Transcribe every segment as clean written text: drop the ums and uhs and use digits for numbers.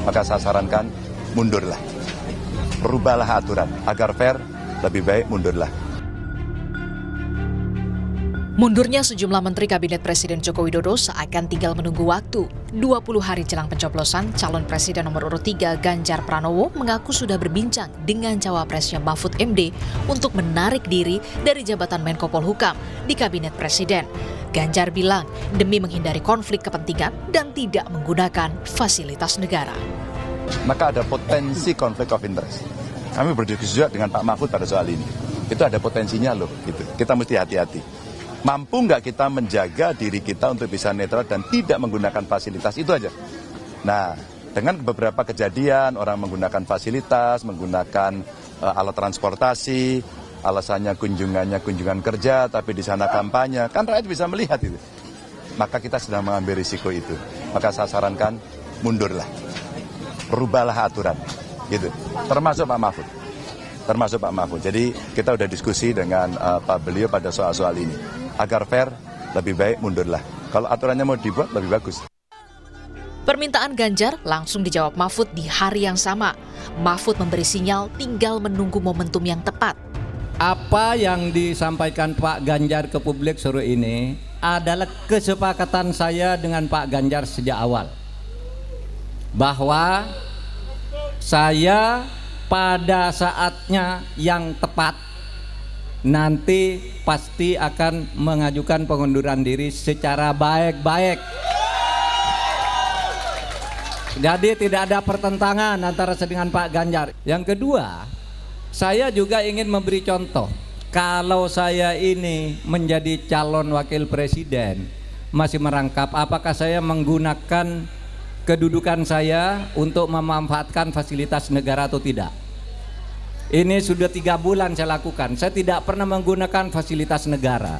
Maka saya sarankan mundurlah. Rubahlah aturan agar fair, lebih baik mundurlah. Mundurnya sejumlah menteri Kabinet Presiden Joko Widodo seakan tinggal menunggu waktu. 20 hari jelang pencoblosan, calon presiden nomor urut 3 Ganjar Pranowo mengaku sudah berbincang dengan cawapresnya Mahfud MD untuk menarik diri dari jabatan Menko Polhukam di Kabinet Presiden. Ganjar bilang demi menghindari konflik kepentingan dan tidak menggunakan fasilitas negara. Maka ada potensi konflik of interest. Kami berdiskusi juga dengan Pak Mahfud pada soal ini. Itu ada potensinya loh, gitu. Kita mesti hati-hati. Mampu nggak kita menjaga diri kita untuk bisa netral dan tidak menggunakan fasilitas, itu aja. Nah, dengan beberapa kejadian orang menggunakan fasilitas, menggunakan alat transportasi, alasannya kunjungan kerja, tapi di sana kampanye, kan rakyat bisa melihat itu. Maka kita sedang mengambil risiko itu. Maka saya sarankan mundurlah, rubahlah aturan, gitu. Termasuk Pak Mahfud. Jadi kita udah diskusi dengan Pak beliau pada soal-soal ini. Agar fair, lebih baik mundurlah. Kalau aturannya mau dibuat, lebih bagus. Permintaan Ganjar langsung dijawab Mahfud di hari yang sama. Mahfud memberi sinyal tinggal menunggu momentum yang tepat. Apa yang disampaikan Pak Ganjar ke publik sore ini adalah kesepakatan saya dengan Pak Ganjar sejak awal. Bahwa saya pada saatnya yang tepat nanti pasti akan mengajukan pengunduran diri secara baik-baik. Jadi tidak ada pertentangan antara saya dengan Pak Ganjar. Yang kedua, saya juga ingin memberi contoh. Kalau saya ini menjadi calon wakil presiden, masih merangkap apakah saya menggunakan kedudukan saya untuk memanfaatkan fasilitas negara atau tidak. Ini sudah 3 bulan saya lakukan. Saya tidak pernah menggunakan fasilitas negara.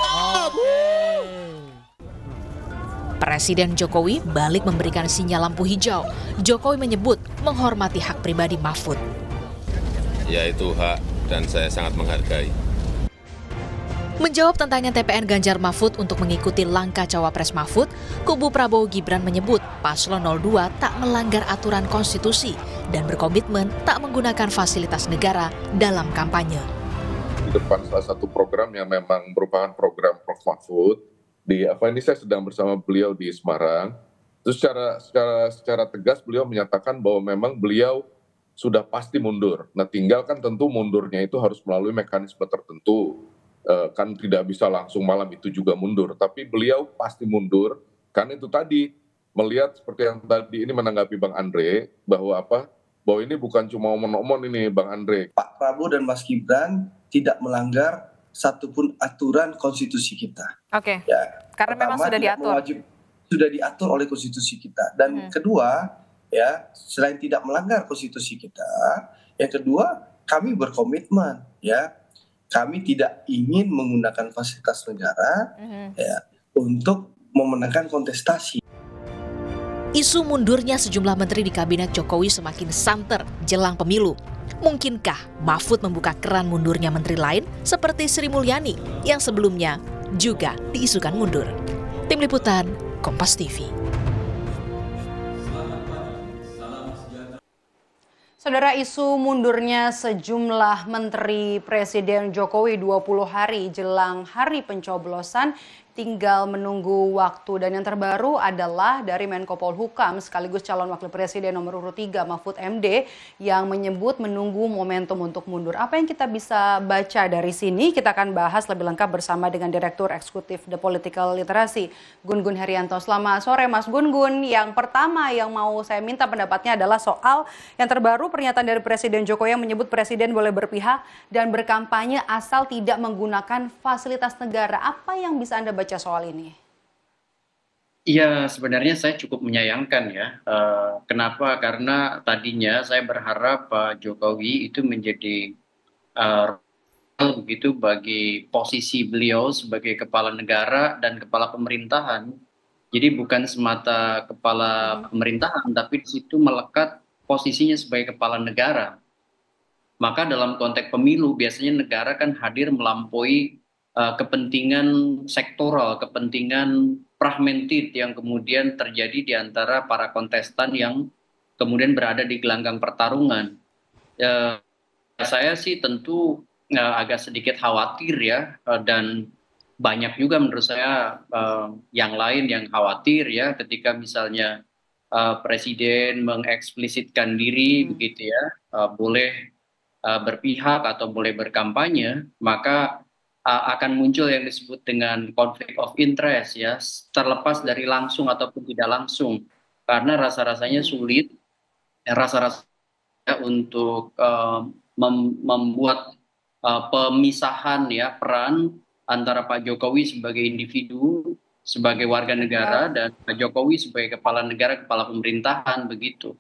Presiden Jokowi balik memberikan sinyal lampu hijau. Jokowi menyebut menghormati hak pribadi Mahfud. Ya, itu hak dan saya sangat menghargai. Menjawab tantangan TPN Ganjar Mahfud untuk mengikuti langkah cawapres Mahfud, kubu Prabowo Gibran menyebut Paslon 02 tak melanggar aturan konstitusi dan berkomitmen tak menggunakan fasilitas negara dalam kampanye. Di depan salah satu program yang memang merupakan program Prof. Mahfud, ini saya sedang bersama beliau di Semarang. Terus secara tegas beliau menyatakan bahwa memang beliau sudah pasti mundur. Nah, tinggal kan tentu mundurnya itu harus melalui mekanisme tertentu. Kan tidak bisa langsung malam itu juga mundur, tapi beliau pasti mundur karena itu tadi melihat seperti yang tadi ini menanggapi Bang Andre bahwa ini bukan cuma omong-omong ini Bang Andre. Pak Prabowo dan Mas Gibran tidak melanggar satupun aturan konstitusi kita. Oke. Ya, karena memang sudah diatur. Sudah diatur oleh konstitusi kita. Dan kedua, ya selain tidak melanggar konstitusi kita, yang kedua kami berkomitmen, ya. Kami tidak ingin menggunakan fasilitas negara untuk memenangkan kontestasi. Isu mundurnya sejumlah menteri di Kabinet Jokowi semakin santer jelang pemilu. Mungkinkah Mahfud membuka keran mundurnya menteri lain seperti Sri Mulyani yang sebelumnya juga diisukan mundur? Tim Liputan, Kompas TV. Saudara, isu mundurnya sejumlah menteri Presiden Jokowi 20 hari jelang hari pencoblosan tinggal menunggu waktu. Dan yang terbaru adalah dari Menko Polhukam sekaligus calon wakil presiden nomor urut 3 Mahfud MD yang menyebut menunggu momentum untuk mundur. Apa yang kita bisa baca dari sini? Kita akan bahas lebih lengkap bersama dengan Direktur Eksekutif The Political Literacy, Gun-Gun Herianto. Selamat sore Mas Gun-Gun. Yang pertama yang mau saya minta pendapatnya adalah soal yang terbaru pernyataan dari Presiden Jokowi yang menyebut Presiden boleh berpihak dan berkampanye asal tidak menggunakan fasilitas negara. Apa yang bisa Anda baca soal ini? Iya, sebenarnya saya cukup menyayangkan ya. Kenapa? Karena tadinya saya berharap Pak Jokowi itu menjadi begitu bagi posisi beliau sebagai kepala negara dan kepala pemerintahan. Jadi bukan semata kepala pemerintahan, tapi di situ melekat posisinya sebagai kepala negara. Maka dalam konteks pemilu biasanya negara kan hadir melampaui kepentingan sektoral, kepentingan fragmented yang kemudian terjadi di antara para kontestan yang kemudian berada di gelanggang pertarungan. Saya sih tentu agak sedikit khawatir ya, dan banyak juga menurut saya yang lain yang khawatir ya ketika misalnya Presiden mengeksplisitkan diri begitu ya, boleh berpihak atau boleh berkampanye, maka akan muncul yang disebut dengan conflict of interest ya, terlepas dari langsung ataupun tidak langsung, karena rasa-rasanya sulit, rasa-rasanya untuk membuat pemisahan ya peran antara Pak Jokowi sebagai individu, sebagai warga negara, dan Pak Jokowi sebagai kepala negara, kepala pemerintahan begitu.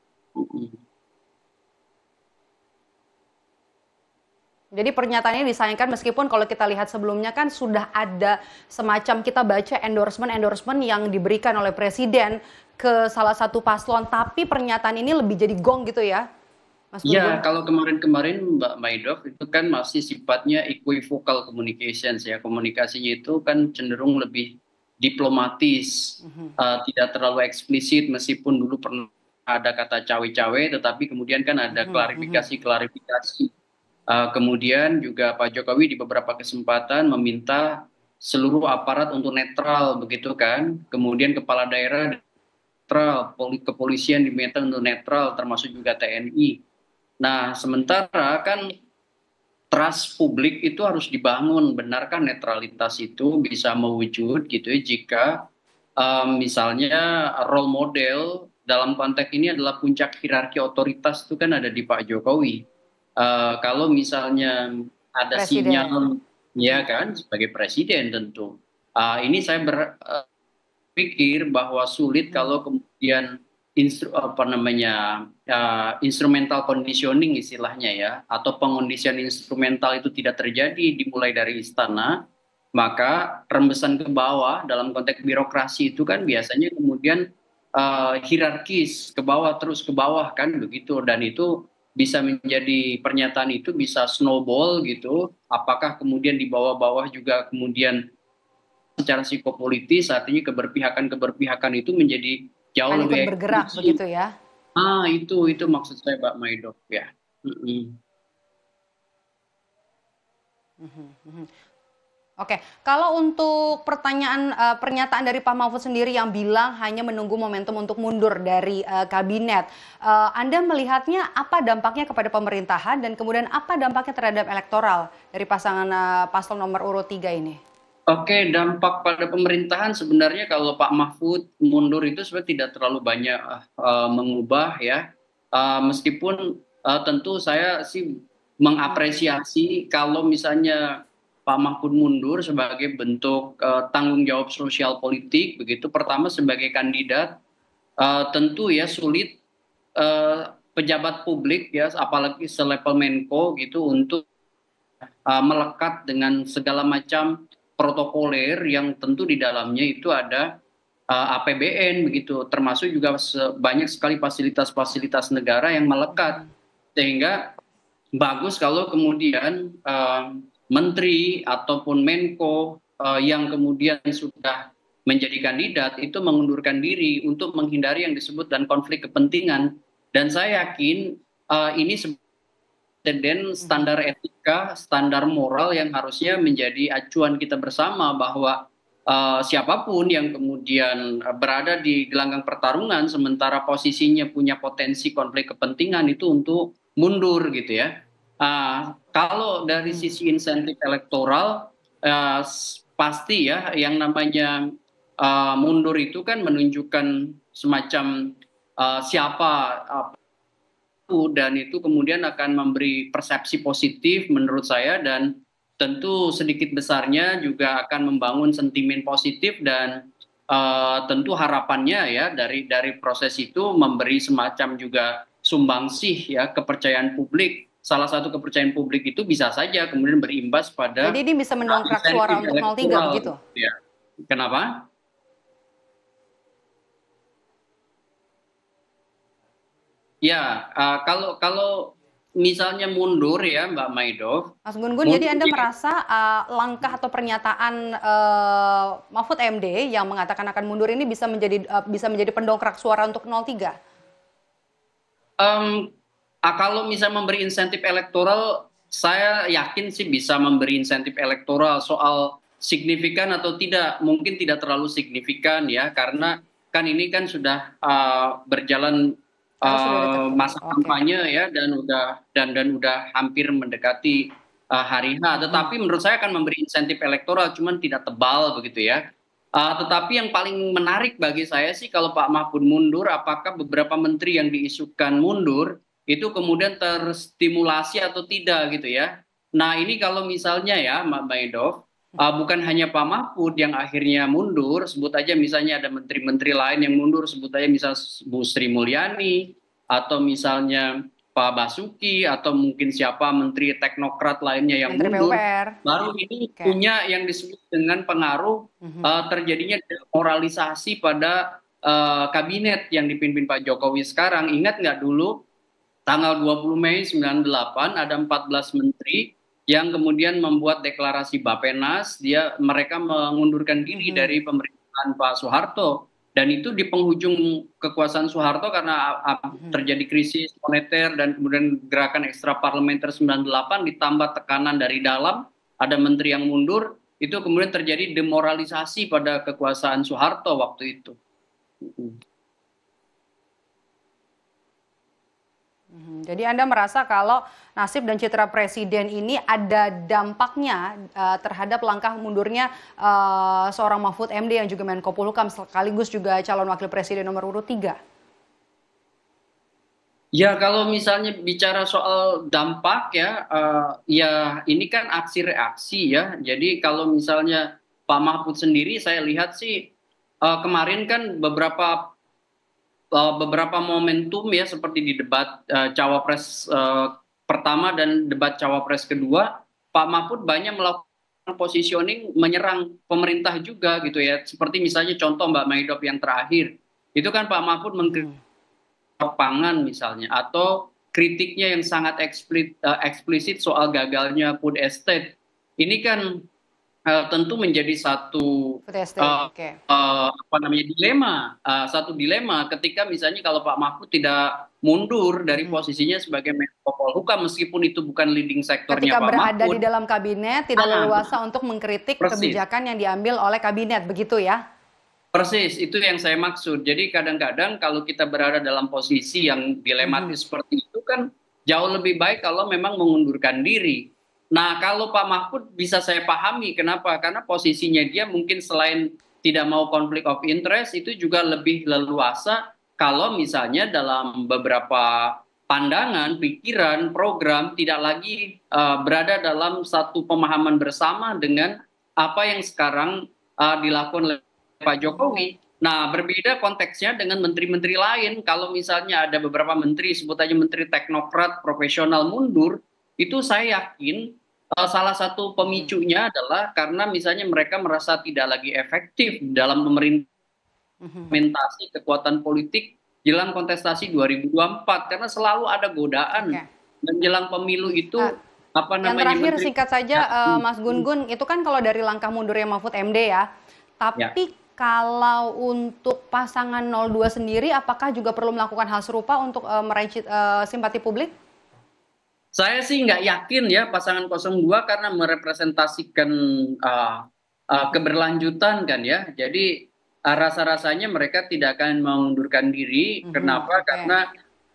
Jadi pernyataannya disayangkan meskipun kalau kita lihat sebelumnya kan sudah ada semacam kita baca endorsement yang diberikan oleh Presiden ke salah satu paslon, tapi pernyataan ini lebih jadi gong gitu ya, Mas Gun Gun? Ya, kalau kemarin-kemarin Mbak Maidov itu kan masih sifatnya equivocal communications ya, komunikasinya itu kan cenderung lebih diplomatis, tidak terlalu eksplisit meskipun dulu pernah ada kata cawe-cawe, tetapi kemudian kan ada klarifikasi. Kemudian juga Pak Jokowi di beberapa kesempatan meminta seluruh aparat untuk netral begitu kan, kemudian kepala daerah netral, kepolisian diminta untuk netral, termasuk juga TNI. Nah, sementara kan trust publik itu harus dibangun, benarkah netralitas itu bisa mewujud gitu ya jika misalnya role model dalam konteks ini adalah puncak hierarki otoritas itu kan ada di Pak Jokowi. Kalau misalnya ada sinyal ya kan sebagai presiden tentu ini saya berpikir bahwa sulit kalau kemudian instrumental conditioning istilahnya ya, atau pengondisian instrumental itu tidak terjadi dimulai dari istana, maka rembesan ke bawah dalam konteks birokrasi itu kan biasanya kemudian hierarkis ke bawah terus ke bawah kan begitu, dan itu bisa menjadi pernyataan itu bisa snowball gitu, apakah kemudian di bawah-bawah juga kemudian secara psikopolitis artinya keberpihakan itu menjadi jauh lebih bergerak begitu ya. Itu maksud saya Mbak Maidov ya. Oke, kalau untuk pernyataan dari Pak Mahfud sendiri yang bilang hanya menunggu momentum untuk mundur dari kabinet, Anda melihatnya apa dampaknya kepada pemerintahan dan kemudian apa dampaknya terhadap elektoral dari pasangan paslon nomor urut 3 ini? Oke, dampak pada pemerintahan sebenarnya kalau Pak Mahfud mundur itu sebenarnya tidak terlalu banyak mengubah ya, meskipun tentu saya sih mengapresiasi kalau misalnya Pak Mahfud mundur sebagai bentuk tanggung jawab sosial politik begitu. Pertama sebagai kandidat tentu ya sulit pejabat publik ya apalagi selevel Menko gitu untuk melekat dengan segala macam protokoler yang tentu di dalamnya itu ada APBN begitu, termasuk juga banyak sekali fasilitas-fasilitas negara yang melekat, sehingga bagus kalau kemudian menteri ataupun Menko yang kemudian sudah menjadi kandidat itu mengundurkan diri untuk menghindari yang disebut dan konflik kepentingan. Dan saya yakin ini dan standar etika, standar moral yang harusnya menjadi acuan kita bersama bahwa siapapun yang kemudian berada di gelanggang pertarungan sementara posisinya punya potensi konflik kepentingan itu untuk mundur gitu ya. Kalau dari sisi insentif elektoral pasti ya yang namanya mundur itu kan menunjukkan semacam siapa dan itu kemudian akan memberi persepsi positif menurut saya, dan tentu sedikit besarnya juga akan membangun sentimen positif dan tentu harapannya ya dari proses itu memberi semacam juga sumbangsih ya kepercayaan publik. Salah satu kepercayaan publik itu bisa saja kemudian berimbas pada jadi ini bisa mendongkrak suara untuk 03 begitu. Ya. Kenapa? Ya, kalau misalnya mundur ya Mbak Maidov. Mas Gun Gun, jadi Anda merasa langkah atau pernyataan Mahfud MD yang mengatakan akan mundur ini bisa menjadi pendongkrak suara untuk 03? Kalau misalnya memberi insentif elektoral, saya yakin sih bisa memberi insentif elektoral. Soal signifikan atau tidak, mungkin tidak terlalu signifikan ya, karena kan ini kan sudah berjalan masa kampanye ya, dan udah hampir mendekati hari H. Tetapi menurut saya akan memberi insentif elektoral, cuman tidak tebal begitu ya. Tetapi yang paling menarik bagi saya sih kalau Pak Mahfud mundur, apakah beberapa menteri yang diisukan mundur itu kemudian terstimulasi atau tidak gitu ya. Nah ini kalau misalnya ya Mbak Maidov, bukan hanya Pak Mahfud yang akhirnya mundur, sebut aja misalnya ada menteri-menteri lain yang mundur, sebut aja misalnya Bu Sri Mulyani, atau misalnya Pak Basuki, atau mungkin siapa menteri teknokrat lainnya yang Menteri mundur, PUPR. baru ini punya yang disebut dengan pengaruh terjadinya demoralisasi pada kabinet yang dipimpin Pak Jokowi sekarang. Ingat nggak dulu tanggal 20 Mei 98 ada 14 menteri yang kemudian membuat deklarasi Bappenas, mereka mengundurkan diri dari pemerintahan Pak Soeharto, dan itu di penghujung kekuasaan Soeharto karena terjadi krisis moneter dan kemudian gerakan ekstra parlementer 98 ditambah tekanan dari dalam, ada menteri yang mundur, itu kemudian terjadi demoralisasi pada kekuasaan Soeharto waktu itu. Jadi Anda merasa kalau nasib dan citra presiden ini ada dampaknya terhadap langkah mundurnya seorang Mahfud MD yang juga Menko Polhukam sekaligus juga calon wakil presiden nomor urut 3? Ya kalau misalnya bicara soal dampak ya, ya ini kan aksi reaksi ya. Jadi kalau misalnya Pak Mahfud sendiri saya lihat sih kemarin kan beberapa momentum ya, seperti di debat cawapres pertama dan debat cawapres kedua, Pak Mahfud banyak melakukan positioning menyerang pemerintah juga gitu ya, seperti misalnya contoh Mbak Maidov yang terakhir itu kan Pak Mahfud mengkritik pangan misalnya, atau kritiknya yang sangat eksplisit soal gagalnya food estate. Ini kan tentu menjadi satu dilema, satu dilema ketika misalnya kalau Pak Mahfud tidak mundur dari posisinya sebagai Menko Polhukam, meskipun itu bukan leading sektornya Pak Mahfud. Ketika berada di dalam kabinet tidak leluasa untuk mengkritik kebijakan yang diambil oleh kabinet, begitu ya? Persis, itu yang saya maksud. Jadi kadang-kadang kalau kita berada dalam posisi yang dilematis seperti itu kan jauh lebih baik kalau memang mengundurkan diri. Nah kalau Pak Mahfud bisa saya pahami, kenapa? Karena posisinya dia mungkin selain tidak mau konflik of interest, itu juga lebih leluasa kalau misalnya dalam beberapa pandangan, pikiran, program tidak lagi berada dalam satu pemahaman bersama dengan apa yang sekarang dilakukan oleh Pak Jokowi. Nah berbeda konteksnya dengan menteri-menteri lain. Kalau misalnya ada beberapa menteri, sebut aja menteri teknokrat profesional mundur, itu saya yakin salah satu pemicunya adalah karena misalnya mereka merasa tidak lagi efektif dalam implementasi kekuatan politik jelang kontestasi 2024, karena selalu ada godaan menjelang pemilu itu. Yang terakhir singkat saja Mas Gun-Gun, itu kan kalau dari langkah mundurnya Mahfud MD ya, tapi kalau untuk pasangan 02 sendiri apakah juga perlu melakukan hal serupa untuk meraih simpati publik? Saya sih nggak yakin ya pasangan 02 karena merepresentasikan keberlanjutan kan ya. Jadi rasa-rasanya mereka tidak akan mengundurkan diri. Kenapa? Karena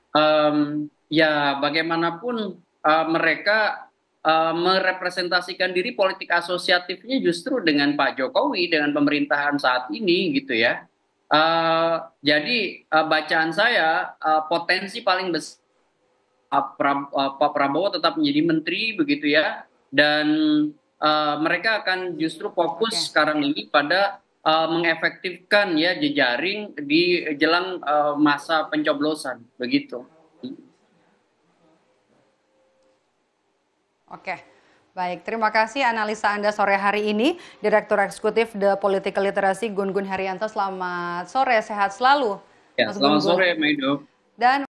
ya bagaimanapun mereka merepresentasikan diri politik asosiatifnya justru dengan Pak Jokowi, dengan pemerintahan saat ini gitu ya. Jadi bacaan saya potensi paling besar Pak Prabowo tetap menjadi menteri begitu ya, dan mereka akan justru fokus sekarang ini pada mengefektifkan ya jejaring di jelang masa pencoblosan begitu. Oke, baik. Terima kasih analisa Anda sore hari ini, Direktur Eksekutif The Political Literacy Gun-Gun Herianto. Selamat sore, sehat selalu. Ya, selamat sore, Maido. Dan